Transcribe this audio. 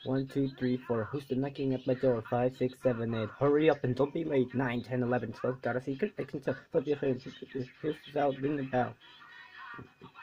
1, 2, 3, 4. Who's the knocking at my door? 5, 6, 7, 8. Hurry up and don't be late. 9, 10, 11, 12. Got a secret? I can tell. Put your hands. Here's out. Ring the bell.